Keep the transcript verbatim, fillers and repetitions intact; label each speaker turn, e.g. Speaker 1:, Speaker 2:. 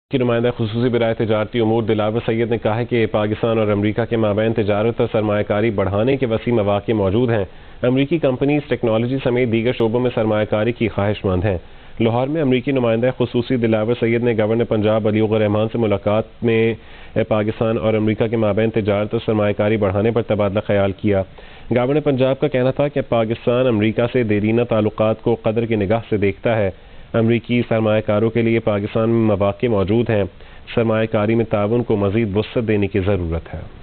Speaker 1: की नुमाइंदा खुसूसी बराए तिजारती उमूर दिलावर सैयद ने कहा है कि पाकिस्तान और अमरीका के माबैन तिजारत और सरमायाकारी बढ़ाने के वसी मौक़े मौजूद हैं। अमरीकी कंपनीज टेक्नोलॉजी समेत दीगर शोबों में सरमायाकारी की ख्वाहिशमंद हैं। लाहौर में अमरीकी नुमाइंदा खुसूसी दिलावर सैयद ने गवर्नर पंजाब अली रहमान से मुलाकात में पाकिस्तान और अमरीका के माबैन तिजारत और सरमायाकारी बढ़ाने पर तबादला ख्याल किया। गवर्नर पंजाब का कहना था कि पाकिस्तान अमरीका से देरीना ताल्लुकात को कदर की निगाह से देखता है। अमरीकी सरमायाकारों के लिए पाकिस्तान में मौक़े मौजूद हैं। सरमायाकारी में ताउन को मज़ीद वुसअत देने की ज़रूरत है।